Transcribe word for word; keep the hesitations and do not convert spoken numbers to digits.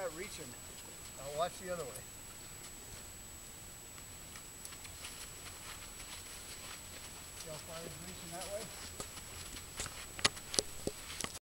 start reaching. I'll watch the other way. See how far he's reaching that way?